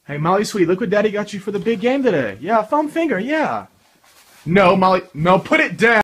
Hey, Molly, sweetie, look what Daddy got you for the big game today. Yeah, foam finger, yeah. No, Molly, no, put it down.